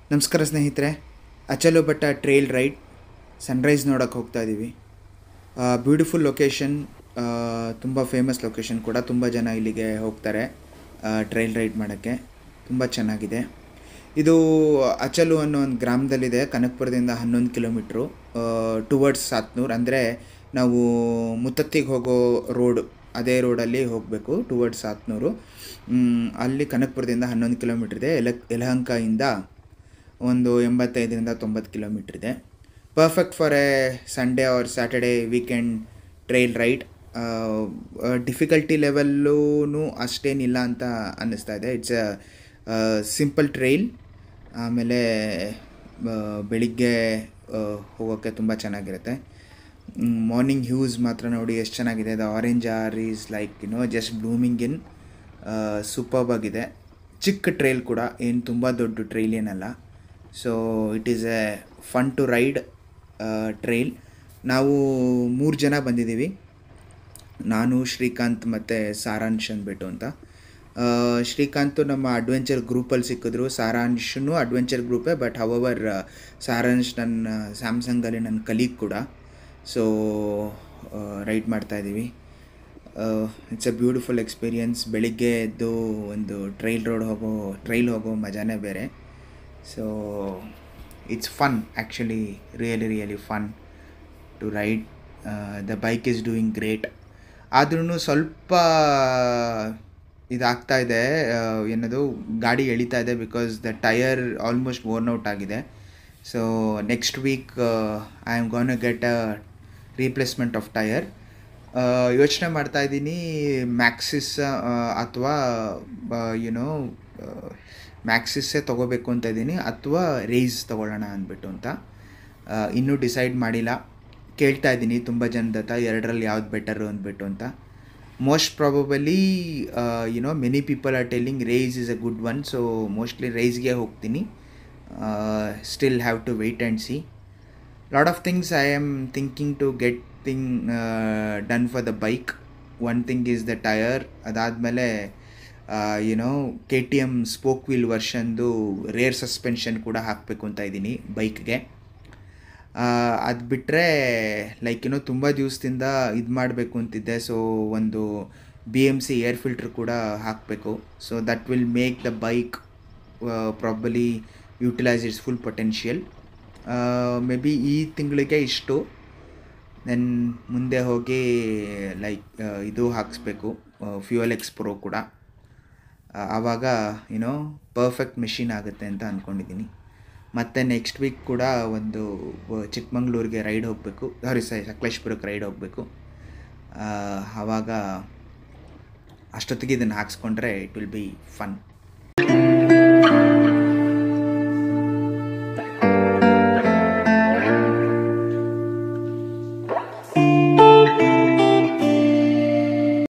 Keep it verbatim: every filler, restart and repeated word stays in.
ನಮಸ್ಕಾರ ಸ್ನೇಹಿತರೆ. ಅಚಲು ಬೆಟ್ಟ ಟ್ರೈಲ್ ರೈಡ್ ಸನ್ರೈಸ್ ನೋಡೋಕ್ಕೆ ಹೋಗ್ತಾ ಇದ್ದೀವಿ. ಬ್ಯೂಟಿಫುಲ್ ಲೊಕೇಶನ್, ತುಂಬ ಫೇಮಸ್ ಲೊಕೇಶನ್ ಕೂಡ. ತುಂಬ ಜನ ಇಲ್ಲಿಗೆ ಹೋಗ್ತಾರೆ ಟ್ರೈಲ್ ರೈಡ್ ಮಾಡೋಕ್ಕೆ. ತುಂಬ ಚೆನ್ನಾಗಿದೆ. ಇದು ಅಚಲು ಅನ್ನೋ ಒಂದು ಗ್ರಾಮದಲ್ಲಿದೆ. ಕನಕಪುರದಿಂದ ಹನ್ನೊಂದು ಕಿಲೋಮೀಟ್ರು ಟುವರ್ಡ್ಸ್ ಸಾತ್ನೂರು. ಅಂದರೆ ನಾವು ಮುತ್ತತ್ತಿಗೆ ಹೋಗೋ ರೋಡ್, ಅದೇ ರೋಡಲ್ಲಿ ಹೋಗಬೇಕು ಟುವರ್ಡ್ಸ್ ಸಾತ್ನೂರು. ಅಲ್ಲಿ ಕನಕಪುರದಿಂದ ಹನ್ನೊಂದು ಕಿಲೋಮೀಟ್ರ್ ಇದೆ. ಎಲ ಯಲಹಂಕದಿಂದ ಒಂದು ಎಂಬತ್ತೈದರಿಂದ ತೊಂಬತ್ತು ಕಿಲೋಮೀಟ್ರ್ ಇದೆ. Perfect for a Sunday or Saturday weekend trail ride. Difficulty ಲೆವೆಲ್ಲೂ ಅಷ್ಟೇನಿಲ್ಲ ಅಂತ ಅನ್ನಿಸ್ತಾ ಇದೆ. It's a simple trail. ಆಮೇಲೆ ಬೆಳಿಗ್ಗೆ ಹೋಗೋಕ್ಕೆ ತುಂಬ ಚೆನ್ನಾಗಿರುತ್ತೆ. ಮಾರ್ನಿಂಗ್ ಹ್ಯೂಸ್ ಮಾತ್ರ ನೋಡಿ ಎಷ್ಟು ಚೆನ್ನಾಗಿದೆ. The orange or is like you know just blooming in. Superb ಆಗಿದೆ. ಚಿಕ್ಕ ಟ್ರೈಲ್ ಕೂಡ, ಏನು ತುಂಬ ದೊಡ್ಡ ಟ್ರೈಲ್ ಏನಲ್ಲ. So it is a fun to ride trail. ನಾವು ಮೂರು ಜನ ಬಂದಿದ್ದೀವಿ. ನಾನು, ಶ್ರೀಕಾಂತ್ ಮತ್ತು ಸಾರಾಂಶ್ ಅಂದ್ಬಿಟ್ಟು ಅಂತ. ಶ್ರೀಕಾಂತು ನಮ್ಮ ಅಡ್ವೆಂಚರ್ ಗ್ರೂಪಲ್ಲಿ ಸಿಕ್ಕಿದ್ರು. ಸಾರಾಂಶನು ಅಡ್ವೆಂಚರ್ ಗ್ರೂಪೇ, ಬಟ್ ಹವವರ್ ಸಾರಾಂಶ್ ನನ್ನ ಸ್ಯಾಮ್ಸಂಗಲ್ಲಿ ನನ್ನ ಕಲೀಗ್ ಕೂಡ. ಸೊ ರೈಡ್ ಮಾಡ್ತಾಯಿದ್ದೀವಿ. It's a beautiful experience. ಬೆಳಿಗ್ಗೆ ಎದ್ದು ಒಂದು ಟ್ರೈಲ್ ರೋಡ್ ಹೋಗೋ ಟ್ರೈಲ್ ಹೋಗೋ ಮಜಾನೇ ಬೇರೆ. So it's fun actually, really really fun to ride. The bike is doing great. ಆದ್ರೂ ಸ್ವಲ್ಪ ಇದಾಗ್ತಾ ಇದೆ, ಏನದು ಗಾಡಿ ಎಳಿತಾ ಇದೆ, because the tyre almost worn out ಆಗಿದೆ. So next week I am gonna get a replacement of tyre. ಯೋಚನೆ ಮಾಡ್ತಾಯಿದ್ದೀನಿ ಮ್ಯಾಕ್ಸಿಸ್ ಅಥವಾ ಯುನೋ ಮ್ಯಾಕ್ಸಿಸ್ಸೇ ತೊಗೋಬೇಕು ಅಂತ ಇದ್ದೀನಿ, ಅಥವಾ ರೇಸ್ ತೊಗೊಳ್ಳೋಣ ಅಂದ್ಬಿಟ್ಟು ಅಂತ. ಇನ್ನೂ ಡಿಸೈಡ್ ಮಾಡಿಲ್ಲ. ಕೇಳ್ತಾ ಇದ್ದೀನಿ ತುಂಬ ಜನದ ಹತ್ರ, ಎರಡರಲ್ಲಿ ಯಾವ್ದು ಬೆಟರು ಅಂದ್ಬಿಟ್ಟು ಅಂತ. Most probably you know many people are telling race is a good one. So mostly ರೇಸ್ಗೆ ಹೋಗ್ತೀನಿ. Still have to wait and see. Lot of things I am thinking to get thing done for the bike. One thing is the tyre. ಅದಾದಮೇಲೆ you know K T M spoke wheel ವರ್ಷನ್ದು rear suspension ಕೂಡ ಹಾಕಬೇಕು ಅಂತ ಇದ್ದೀನಿ ಬೈಕ್ಗೆ. ಅದು ಬಿಟ್ಟರೆ like ಏನೋ ತುಂಬ ದಿವಸದಿಂದ ಇದು ಮಾಡಬೇಕು ಅಂತಿದ್ದೆ. ಸೊ ಒಂದು B M C air filter ಕೂಡ ಹಾಕಬೇಕು. So that will make the bike probably utilise its full potential. Maybe ಈ ತಿಂಗಳಿಗೆ ಇಷ್ಟು. ದೆನ್ ಮುಂದೆ ಹೋಗಿ ಲೈಕ್ ಇದು ಹಾಕಿಸ್ಬೇಕು, ಫ್ಯೂಯಲ್ ಎಕ್ಸ್ ಪ್ರೋ ಕೂಡ. ಆವಾಗ ಏನೋ ಪರ್ಫೆಕ್ಟ್ ಮೆಷಿನ್ ಆಗುತ್ತೆ ಅಂತ ಅಂದ್ಕೊಂಡಿದ್ದೀನಿ. ಮತ್ತು ನೆಕ್ಸ್ಟ್ ವೀಕ್ ಕೂಡ ಒಂದು ಚಿಕ್ಕಮಂಗ್ಳೂರಿಗೆ ರೈಡ್ ಹೋಗಬೇಕು, ಸಾರಿ ಸಾರಿ ಸಕಲೇಶ್ಪುರಕ್ಕೆ ರೈಡ್ ಹೋಗಬೇಕು. ಆವಾಗ ಅಷ್ಟೊತ್ತಿಗೆ ಇದನ್ನು ಹಾಕ್ಸ್ಕೊಂಡ್ರೆ ಇಟ್ ವಿಲ್ ಬಿ ಫನ್.